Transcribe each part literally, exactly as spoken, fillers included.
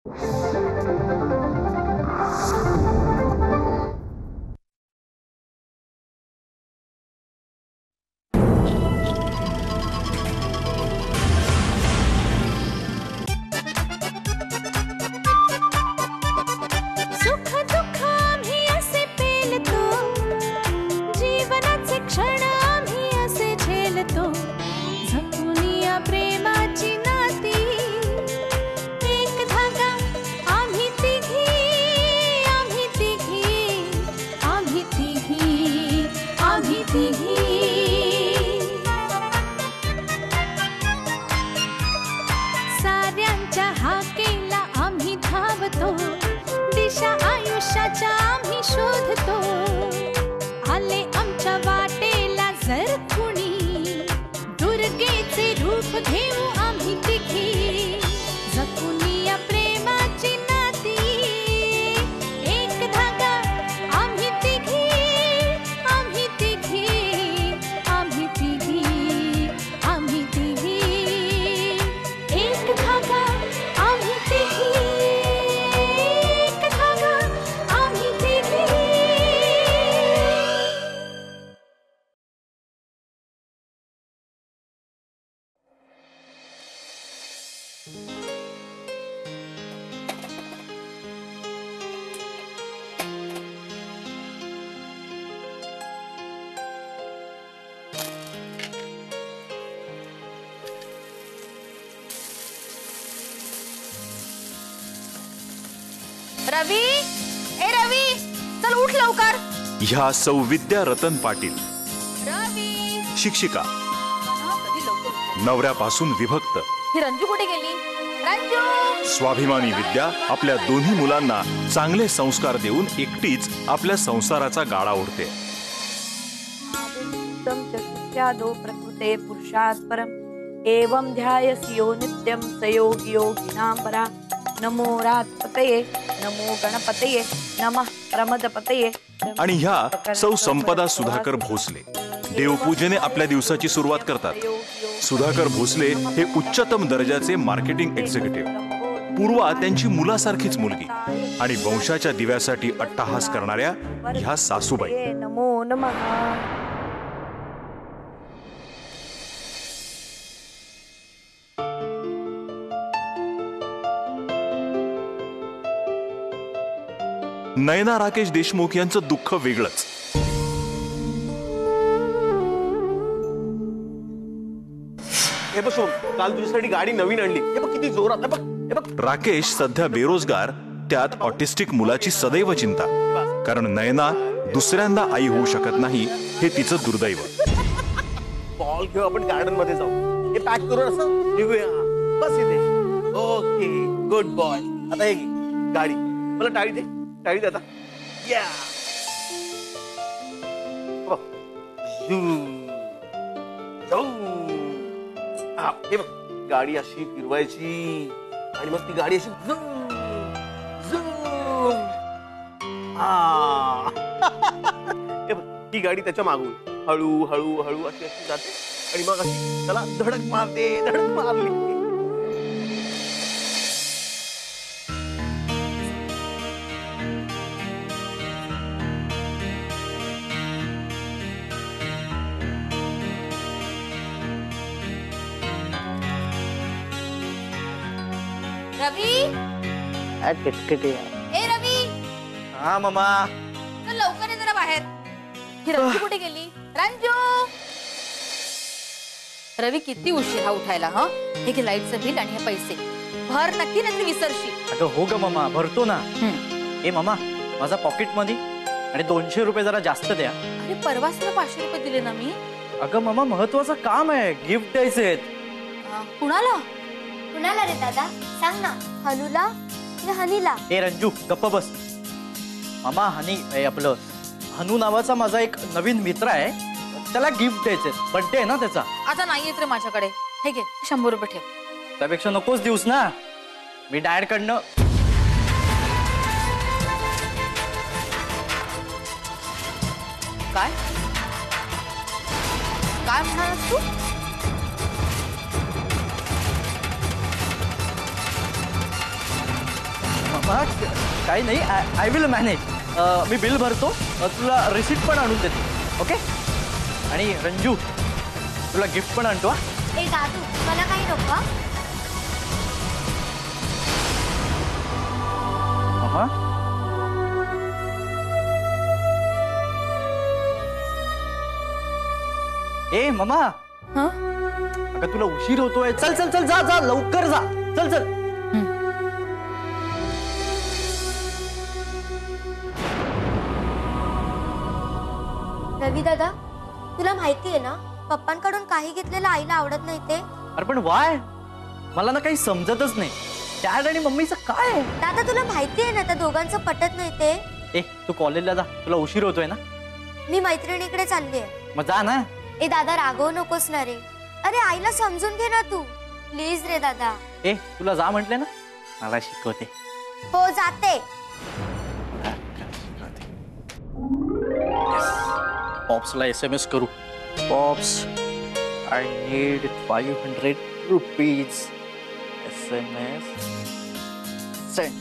रवी, ए रवी, चल उठ लवकर. ह्या सौविद्या रतन पाटील, रवी, शिक्षिका, कधी लवकर. नवऱ्यापासून विभक्त. ही रंजू कुठे गेली? रंजू. स्वाभिमानी विद्या आपल्या दोन्ही मुलांना चांगले संस्कार देऊन एकटीच आपल्या संसाराचा गाडा ओढते. दो प्रकृते पुरुषात् परम एवं ध्यायस्यो नित्यं सयोगी योगिनां परा. नमो रातपतये, नमो गणपतये, नमः प्रमदपतये. आणि ह्या सौ संपदा सुधाकर भोसले देवपूजेने आपल्या दिवसाची सुरुवात करतात. सुधाकर भोसले हे उच्चतम दर्जाचे मार्केटिंग एक्झिक्युटिव्ह. पूर्वा त्यांची मुलासारखीच मुलगी आणि वंशाच्या दिव्यासाठी अट्टहास करणाऱ्या ह्या सासूबाई. नमो नमः. नयना राकेश देशमुख यांचं दुःख वेगळंच. हे बघ सोम, काल तुझ्यासाठी गाडी नवीन आणली. हे बघ किती जोरात. हे बघ, हे बघ. राकेश सध्या बेरोजगार, त्यात ऑटिस्टिक मुलाची सदैव चिंता. कारण नयना दुसऱ्यांदा आई होऊ शकत नाही हे तिचं दुर्दैव. बॉल घेऊ आपण गार्डन मध्ये जाऊ. हे पॅक करून असं निघूया. बस इथे. Okay, good boy. आता हे घे गाडी. मला टाळी दे, टाळी दे आता. या हे बघ, गाडी अशी फिरवायची आणि मग ती गाडी अशी हे बघ, ही गाडी त्याच्या मागून हळू हळू हळू अशी अशी जाते आणि मग अशी त्याला धडक मारते. धडक मारली. रवी, ए रवी. हा मामा. चल लवकर ये जरा बाहेर. ही रंजू कुठे गेली? रंजू. रवी किती उशीर हा उठायला. हा हे घे लाईटचं बिल आणि हे पैसे भर नक्की, नाही विसरशील. अगं हो ग मामा, भरतो ना. ए मामा, माझा पॉकेट मनी आणि दोनशे रुपये जरा जास्त द्या. अरे परवाच तुला पाचशे रुपये दिले ना मी. अगं मामा, महत्वाचं काम आहे, गिफ्ट द्यायचे. कुणाला? कुणाला रे दादा, सांग ना. हनुला या हनीला? ए रंजू, गप्प बस. मामा, हनी आपलं हनू नावाचा माझा एक नवीन मित्र आहे, त्याला गिफ्ट द्यायचे. बर्थडे आहे ना त्याचा. आता नाही येत रे माझ्याकडे. हे घे शंभर रुपये ठेव. त्यापेक्षा नकोच दिवस ना, मी डायरेक्ट कडनं. काय काय म्हणालास तू? हा, काही नाही, आय विल मॅनेज. मी बिल भरतो, अ, तुला रिसिप्ट पण आणून देतो. ओके. आणि रंजू, तुला गिफ्ट पण आणतो. हा. ए दादू, मला काही नको. मामा, ए मामा, हं? अगं तुला उशीर होतोय. चल चल चल, जा जा, लवकर जा. चल चल. रवी दादा, तुला माहिती आहे ना, पप्पांकडून काही घेतलेलं आईला आवडत नाही ते. अरे पण वाय, मला ना काही समजतच नाही. डॅड आणि मम्मीचं काय आहे? दादा तुला माहिती आहे ना, त्या दोघांचं पटत नाही ते. ए तू कॉलेजला जा, तुला उशीर होतोय ना. मी मैत्रिणीकडे चालली आहे. मग जा ना. ए दादा, रागवू नकोस ना रे. अरे आईला समजून घे ना तू, प्लीज रे दादा. ए तुला जा म्हटले ना, मला शिकवते. हो जाते. पॉप्सला एस एम एस करू. Pops, I need five hundred rupees. S M S send.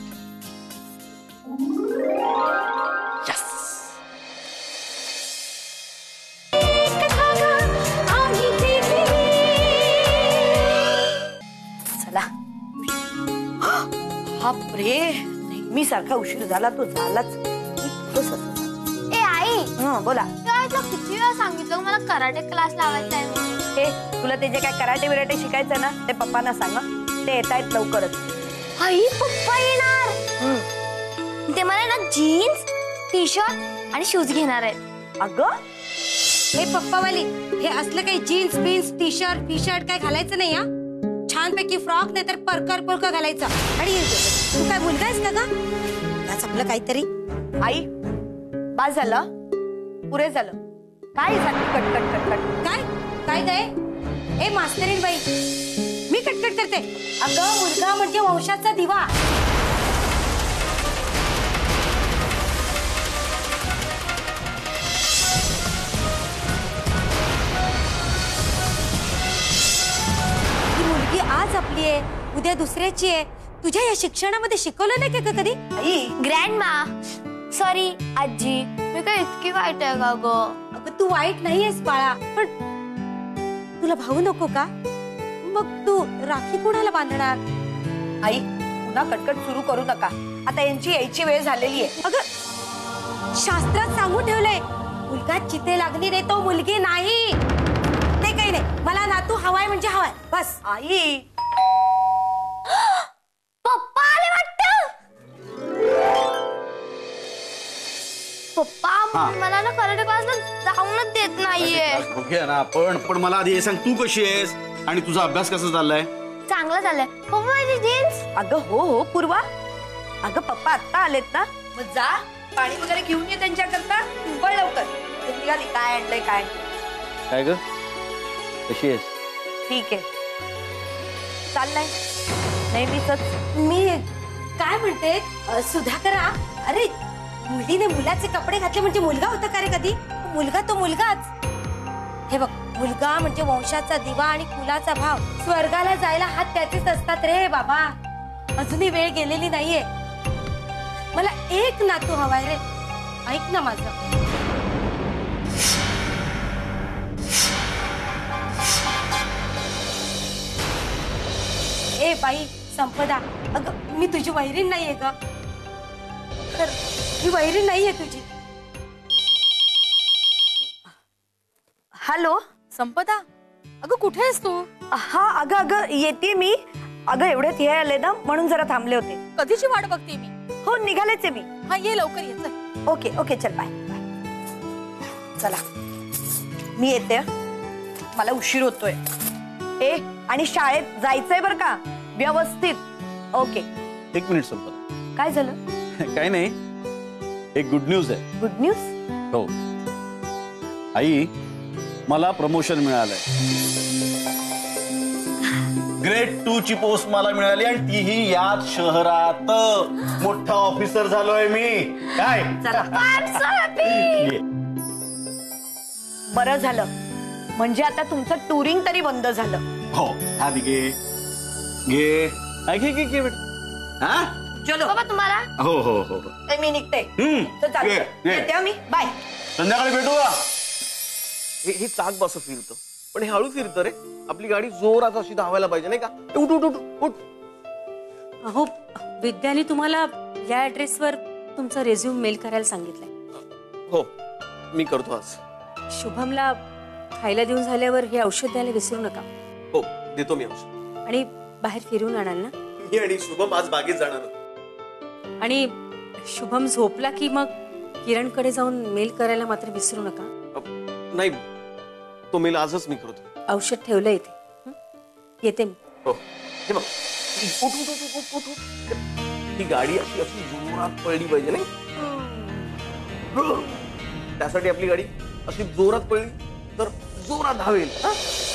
Yes. चला. बापरे, नेहमी सारखा उशीर झाला तो झालाच. ए आई, हा बोला. तुला किती वेळा सांगितलं मला कराटे क्लास लावायचा आहे म्हणून. ए तुला ते जे काय कराटे बिराटे शिकायचं ना, ते पप्पांना सांगा. ते येत आहेत लवकरच. आई पप्पा येणार. ते मला ना जीन्स, टी शर्ट आणि शूज घेणार आहेत. अगं हे पप्पावाली, हे असलं काही jeans beans T shirt T shirt काय घालायचं नाही. हा, छानपैकी फ्रॉक नाही तर परकर पुरका घालायचा. आणि तू काय मुलगा आहेस का गा? त्याच आपलं काहीतरी. आई बास झालं, पुरे झालं. काय झालं कट कट कट कट? काय काय काय? ए मास्तरीण बाई, मी कटकट करते. अगं मुलगा म्हणजे वंशाचा दिवा. ही मुलगी आज आपली आहे, उद्या दुसऱ्याची आहे. तुझ्या या शिक्षणामध्ये शिकवलं नाही का कधी? आई ग्रँड मा, सॉरी आजी, मी काय इतकी वाईट आहे का ग? अगं तू वाईट नाहीयेस बाळा, पण तुला भाऊ नको का? मग तू राखी कोणाला बांधणार? आई पुन्हा कटकट सुरू करू नका. आता यांची यायची वेळ झालेली आहे. अगं शास्त्रात सांगून ठेवलंय, मुलगा चिते लागली रे तो मुलगी नाही. ते काही नाही, मला नातू हवाय म्हणजे हवाय बस. आई पप्पा आले वाटतं. पप्पा मला ना कराटे क्लासला जाऊनच देत नाहीये. बघूया ना आपण. पण मला आधी हे सांग, तू कशी आहेस आणि तुझा अभ्यास कसा चाललाय? चांगलं झालंय. पप्पा माझी जीन्स. अगं हो हो पूर्वा, अगं पप्पा आत्ता आलेत ना, मग जा पाणी वगैरे घेऊन ये त्यांच्याकरता. पण लवकर ते निघाली. काय आणलंय काय? काय ग, कशी आहेस? ठीक आहे, चाललंय नेहमीच. मी काय म्हणते अ, सुधाकरा, अरे मुलीने मुलाचे कपडे घातले म्हणजे मुलगा होता का रे कधी? मुलगा तो मुलगाच. हे बघ, मुलगा म्हणजे वंशाचा दिवा आणि कुलाचा भाव. स्वर्गाला जायला हात त्याचेच असतात रे बाबा. अजूनही वेळ गेलेली नाहीये. मला एक नातू हवाय रे, ऐक ना माझं. ए बाई संपदा, अगं मी तुझी वैरीण नाहीये का? तर ही वैरीण नाहीये तुझी. हॅलो संपदा, अगं कुठे आहेस तू? हा अगं अगं येते मी. अगं एवढ्यात हे आले ना, म्हणून जरा थांबले होते. कधीची वाट बघते मी. हो निघालेच आहे मी. हा ये लवकर ये, चल. ओके ओके चल बाय बाय. चला मी येते. मला उशीर होतोय. ए आणि शाळेत जायचंय बर का, व्यवस्थित. ओके. एक मिनिट संपत. काय झालं? काय नाही, एक गुड न्यूज आहे. Good news? हो आई, मला प्रमोशन मिळालंय. ग्रेड टू ची पोस्ट मला मिळाली आणि तीही याच शहरात. मोठा ऑफिसर झालोय मी. काय चला ये. बरं झालं, म्हणजे आता तुमचं टुरिंग तरी बंद झालं. हो आधी घे घे. हा, घे घे घे बेटा. हा चलो बाबा तुम्हाला हो हो हो ए, मी निघते हम्म. तर चालते. ये, ये. येते हा मी बाय. संध्याकाळी भेटू का? हे हे चाक बस फिरतं पण हे हळू फिरतं रे. आपली गाडी जोरात अशी धावायला पाहिजे नाही का? ए, उठ उठ उठ उठ. अहो विद्याने तुम्हाला या ऍड्रेसवर तुमचा रेझ्यूम मेल करायला सांगितलंय. हो मी करतो आज. शुभमला खायला देऊन झाल्यावर हे औषध द्यायला विसरू नका. हो देतो मी औषध. आणि बाहेर फिरून आणाल ना. मी आणि शुभम आज बागेत जाणार आहोत. आणि शुभम झोपला की मग किरणकडे जाऊन मेल करायला मात्र विसरू नका. अ, नाही तो मेल आजच मी करतो. औषध ठेवलं इथे. हं? येते मी. हो हे बघ उठ उठ उठ उठ उठ उठ. ही गाडी अशी अशी जोरात पळली पाहिजे नाही. त्यासाठी आपली गाडी अशी जोरात पळली तर जोरात धावेल. हा?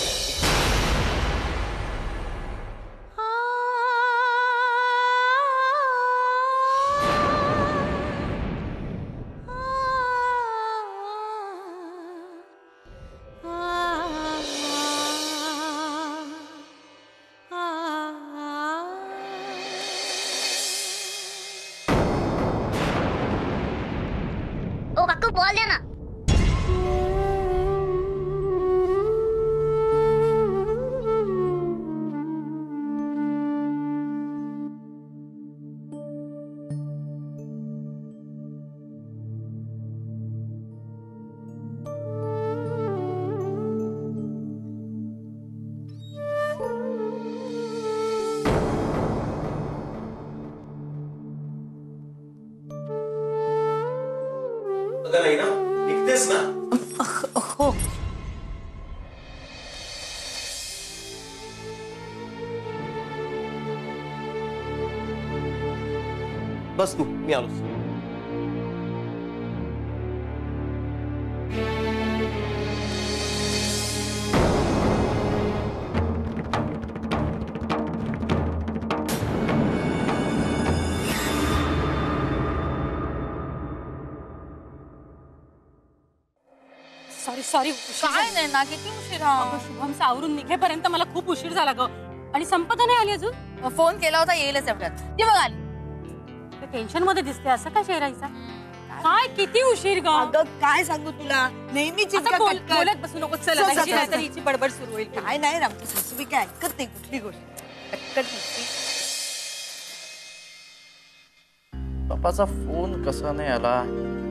ओ काकू बॉल द्या ना. अगं नाही ना निघतेस ना. हो बस तू मी आलोच. Sorry sorry. काय नाही ना किती उशिरा. शुभमचं आवरून निघेपर्यंत मला खूप उशीर झाला ग. आणि संपदा नाही आली अजून. मग फोन केला होता येईलच एवढ्यात. ती बघ आली. टेन्शन मध्ये दिसते असं काय चेहरायचा. काय किती उशीर ग. अगं काय सांगू तुला नेहमीच आता इतका बोल- कटकट. बोलत बसू नको. चल चल, आता चल, हिची चल, नाहीतर चल. हिची बडबड सुरू होईल. काय नाही रामची सासूबाई काय ऐकत नाही कुठली गोष्ट. कटकट नुसती. पप्पाचा फोन कसा नाही आला.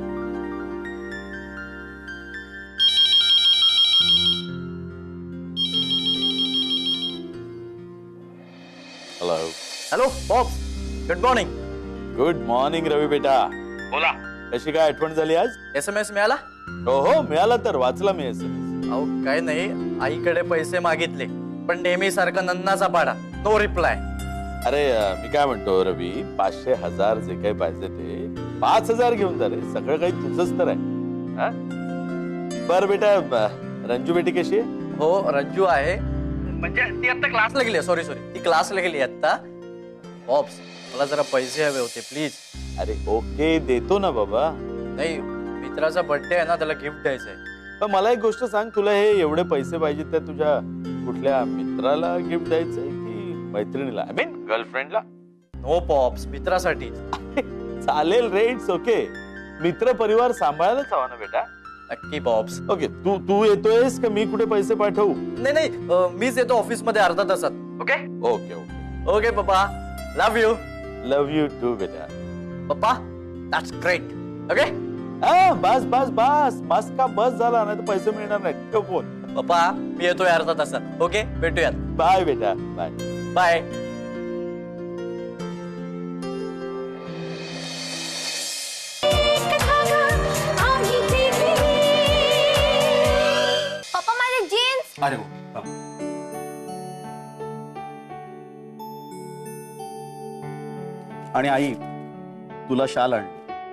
Hello hello pop good morning. Good morning Ravi बेटा. बोला कशी काय आठवण झाली आज? एस एम एस मिळाला. हो हो मिळाला तर वाचला मी एस एम एस. अहो काय नाही आईकडे पैसे मागितले पण नेहमी सारखं नन्नाचा पाडा. No reply. अरे अं, मी काय म्हणतो रवी पाचशे हजार जे काही पाहिजे ते पाच हजार घेऊन जा रे. सगळं काही तुझंच तर आहे. हा? बरं बेटा ब- रंजू बेटी कशी आहे? हो रंजू आहे म्हणजे ती आता क्लासला गेली. सॉरी सॉरी ती क्लासला गेली आता. पॉप्स मला जरा पैसे हवे होते प्लीज. अरे ओके देतो ना बाबा. नाही मित्राचा बर्थडे आहे ना त्याला गिफ्ट द्यायचंय. पण मला एक गोष्ट सांग तुला हे एवढे पैसे पाहिजे तर तुझ्या कुठल्या मित्राला गिफ्ट द्यायचंय की मैत्रिणीला आय मीन गर्लफ्रेंडला? नो पॉप्स मित्रासाठी. चालेल रे इट्स ओके. मित्र परिवार सांभाळायलाच हवा ना बेटा. नक्की पॉप्स. ओके तू तू येतोयस का मी कुठे पैसे पाठवू? नाही नाही अं, मीच येतो ऑफिस मध्ये अर्धा तासात. ओके ओके ओके ओके पप्पा love you. Love you too बेटा. पप्पा दॅट्स ग्रेट. ओके हा बस बस बस बस का बस झाला नाही तर पैसे मिळणार नाही. ठेव फोन. पप्पा मी येतोय अर्धा तासात. ओके भेटूयात. बाय बेटा बाय. बाय. पप्पा माझे जीन्स. अरे हो आणि आई तुला शाल आणली.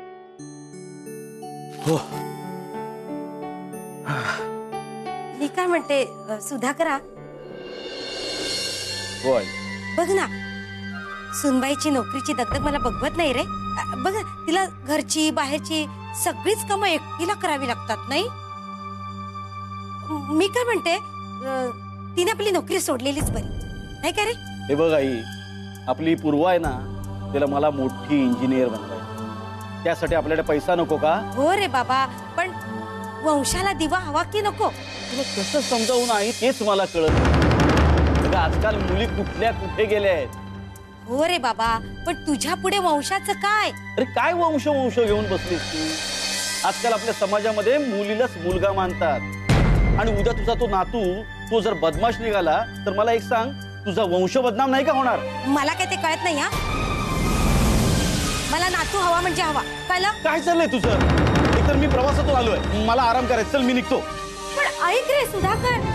मी काय म्हणते अ, सुधाकरा हो आई. बघ ना सुनबाईची नोकरीची दगदग मला बघवत नाही रे. अ, बघ ना, तिला घरची बाहेरची सगळीच कामं एकटीला करावी लागतात नाही. मी काय म्हणते अ, तिने आपली नोकरी सोडलेलीच बरी नाही का रे. हे बघ आई आपली पूर्वा आहे ना तिला मला मोठी इंजिनियर बनवायची. त्यासाठी आपल्याकडे पैसा नको का? हो रे बाबा, पण वंशाला दिवा हवा की नको? तुला कसं समजावून आई तेच मला कळत नाही. आजकाल मुली कुठल्या कुठे गेल्या आहेत. हो रे बाबा, पण तुझ्या पुढे वंशाचं काय? अरे काय वंश वंश घेऊन बसलीस तू? आजकाल आपल्या समाजामध्ये मुलीलाच मुलगा मानतात. आणि उद्या तुझा तो नातू तो जर बदमाश निघाला तर मला एक सांग, तुझा वंश बदनाम नाही का होणार? मला काय ते कळत नाही. हा, मला नातू हवा म्हणजे हवा, कळलं? काय चाललंय तुझं? एकतर मी प्रवासातून आलोय, मला आराम करायचं. चल मी निघतो. पण ऐक रे सुधाकर,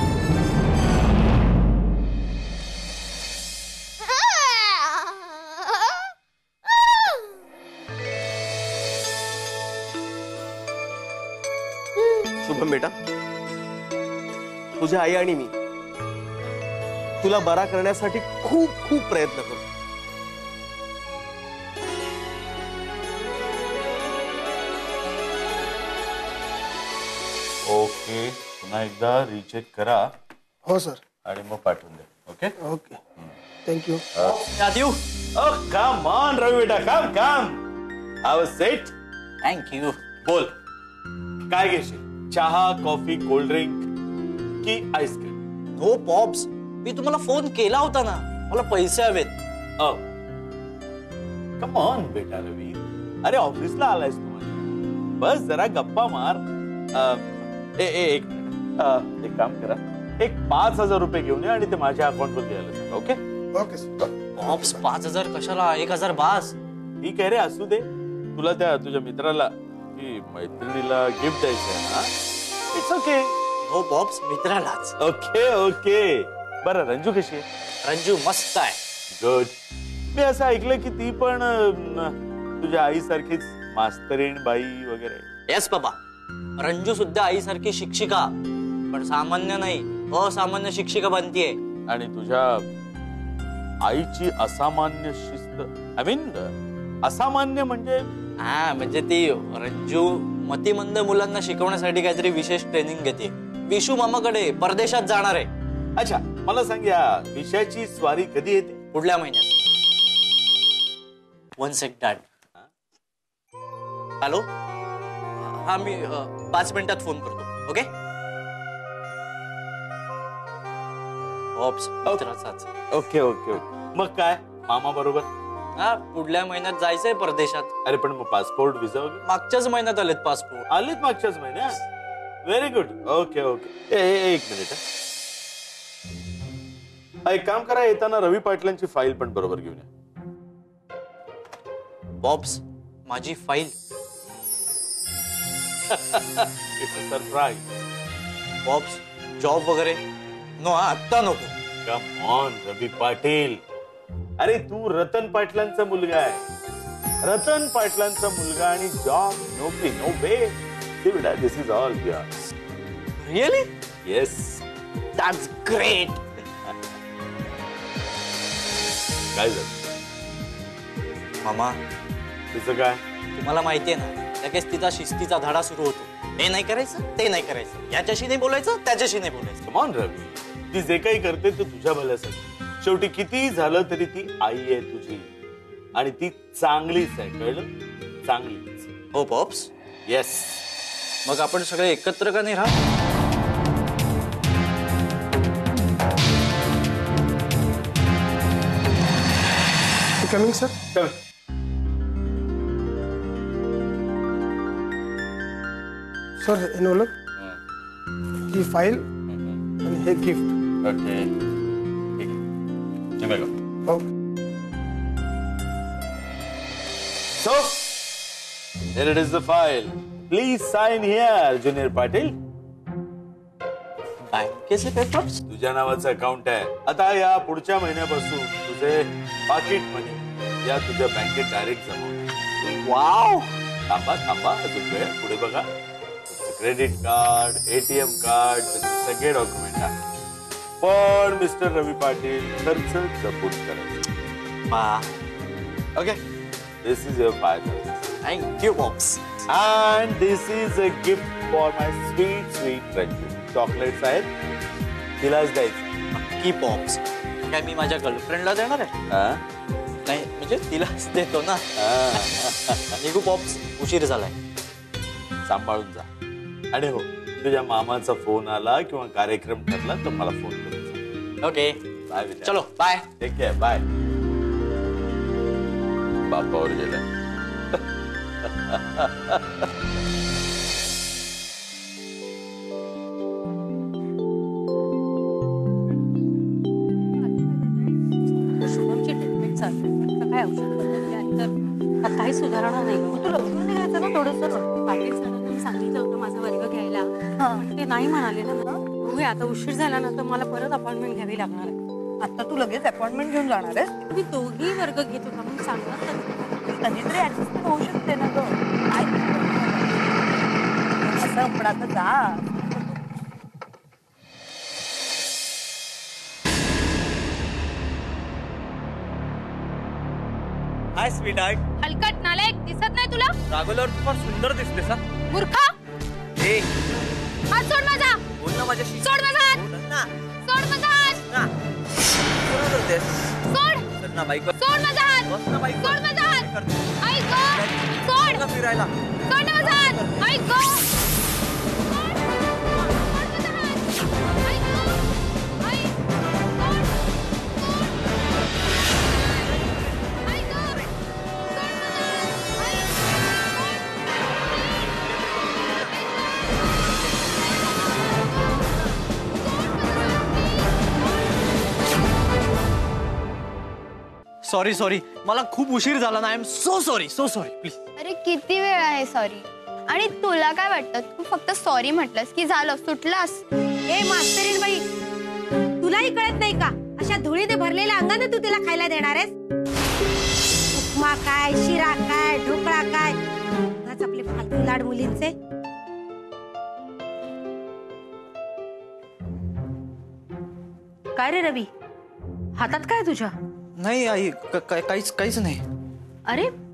शुभम बेटा, तुझी आई आणि मी तुला बरा करण्यासाठी खूप खूप प्रयत्न करू. ओके, पुन्हा एकदा रिचेक करा. हो सर. आणि मग पाठवून द्या. Okay okay, thank you. Rajiv, come on Ravi बेटा, कम कम. हाव सेट. थँक्यू. बोल, काय घेशील? चहा, कॉफी, कोल्ड ड्रिंक की आईस्क्रीम? हो पॉप्स, मी तुम्हाला फोन केला होता ना, मला पैसे हवेत. कम ऑन बेटा रवी, अरे ऑफिसला आलायस तू माझ्या, बस जरा गप्पा मार. अ, ए, ए, एक मिनिट, अ, एक काम करा, एक पाच हजार रुपये घेऊन ये आणि ते माझ्या अकाउंटवर द्यायला सांगा. Okay okay sir. पॉप्स, पाच हजार कशाला? एक हजार बास. ठीक आहे रे, असू दे. तुला त्या तुझ्या मित्राला की मैत्रिणीला गिफ्ट द्यायचं आहे ना? It's okay. हो पॉप्स, मित्रालाच. Okay okay. बरं, रंजू कशी आहे? रंजू मस्त आहे. गुड. मी असं ऐकलं की ती पण अं, तुझ्या आईसारखीच मास्तरीण बाई वगैरे. येस बाबा, रंजू सुद्धा आईसारखी शिक्षिका, पण सामान्य नाही, असामान्य शिक्षिका बनतीये. आणि तुझ्या आईची असामान्य शिस्त, आय मीन असामान्य म्हणजे? हा, म्हणजे ती रंजू मतिमंद मुलांना शिकवण्यासाठी काहीतरी विशेष ट्रेनिंग घेते. विशू मामाकडे परदेशात जाणार आहे. अच्छा, मला सांग, या विषयाची स्वारी कधी येते? पुढल्या महिन्यात. One sec dad. हॅलो, हा मी अ, पाच मिनिटात फोन करतो. ओके. ऑप्स मित्राचाच. Okay okay okay. मग काय, मामा बरोबर? हा, पुढल्या महिन्यात जायचंय परदेशात. अरे पण मग पासपोर्ट, विजा वगैरे? मागच्याच महिन्यात आलेत पासपोर्ट. आलेत मागच्याच महिन्यात? Very good. Okay okay. ए, ए, एक मिनिट. एक काम करा, येताना रवी पाटलांची फाईल पण बरोबर घेऊन या. बॉब्स, माझी file? It's a surprise. Pops, job वगैरे नो, आत्ता नको. कम ऑन रवी पाटील, अरे तू रतन पाटलांचा मुलगा आहे. रतन पाटलांचा मुलगा आणि जॉब, नोकरी, no way. This is all yours. Really? Yes. That's great. काय झालं मामा? तिचं काय? तुम्हाला माहितीये ना, लगेच तिचा शिस्तीचा धडा सुरू होतो. हे नाही करायचं, ते नाही करायचं, याच्याशी नाही बोलायचं, त्याच्याशी नाही बोलायचं. कम ऑन रवी, ती जे काही करते ते तुझ्या भल्यासाठी. शेवटी किती झालं तरी ती आई आहे तुझी, आणि ती चांगलीच आहे, कळलं? चांगलीच. हो पॉप्स. येस. मग आपण सगळे एकत्र का नाही राहत? Coming sir. सर, एनवलप, ही फाईल आणि हे गिफ्ट. ओके, ठीक आहे. हे बघा. Okay. So, here it is the file. Please sign here, Junior Patil. बँकेचे पेपर्स? तुझ्या नावाचं अकाउंट आहे. आता या पुढच्या महिन्यापासून तुझे पाकिट मनी या तुझ्या बँकेत डायरेक्ट जमा होतील. वाव. थांबा थांबा, अजून वेळ, पुढे बघा. क्रेडिट कार्ड, एटीएम कार्ड, सगळे डॉक्युमेंट आहे. पण मिस्टर रवी पाटील, खर्च जपून करायचं. Okay, this is your five thousand. Thank you pops. And this is a gift for my sweet, sweet Ranju. Chocolates आहेत, तिलाच द्यायचं. नक्की बॉक्स. काय मी माझ्या गर्लफ्रेंडला देणार आहे? हा? नाही म्हणजे तिलाच देतो ना. निघू पॉप्स, उशीर झालाय. सांभाळून जा. आणि हो, तुझ्या मामाचा फोन आला किंवा कार्यक्रम ठरला तर मला फोन कर. Okay bye. चलो बाय. Take care. बाय. बापावर गेला. शुभमची ट्रीटमेंट चालू आहे. काय औषध बदलली आणि तर आता काही सुधारणा नाही. मग तू लवकर निघायचं ना थोडंसं. पाटील सरांनी सांगितलं होतं माझा वर्ग घ्यायला, पण ते नाही म्हणाले ना. बघूया आता उशीर झाला ना तर मला परत अपॉइंटमेंट घ्यावी लागणार आहे. आता तू लगेच अपॉइंटमेंट घेऊन जाणार आहेस? तुम्ही दोघी वर्ग घेत होता म्हणून सांगणार तर कधीतरी ऍडजस्टमेंट होऊ शकते ना ग. काय असं पण आता जा. हाय स्वीटहार्ट. हलकट नालायक दिसत नाही तुला? रागवल्यावर तू फार सुंदर दिसते सा. मूर्खा, ए हात सोड माझा. बोल ना माझ्याशी. सोड माझा हात. बोल ना. सोड माझा हात. ना. काय करतेस? सोड. चल ना बाईक. सोड माझा हात. बस ना बाईक. सोड माझा हात. ऐक गं. सोड. चल ना फिरायला. सोड ना माझा हात. ऐक गं. सोड. सोड माझा हात. ऐक गं. ऐक. सोड. सोड. ऐक गं. सोड माझा हात. ऐक. सॉरी सॉरी, मला खूप उशीर झाला ना. I am so sorry. So sorry please. अरे किती वेळ आहे सॉरी. आणि तुला काय वाटतं, तू फक्त सॉरी म्हटलंस की झालं, सुटलास. ए मास्तरीन बाई, तुलाही कळत नाही का? अशा धुळीने भरलेल्या अंगाने तू तिला खायला देणार आहेस? उपमा काय, शिरा काय, ढोकळा काय, उगाच आपले फालतू लाड मुलींचे. काय रे रवी, हातात काय तुझ्या? नाही आई, क- काय- काहीच काहीच नाही. अरे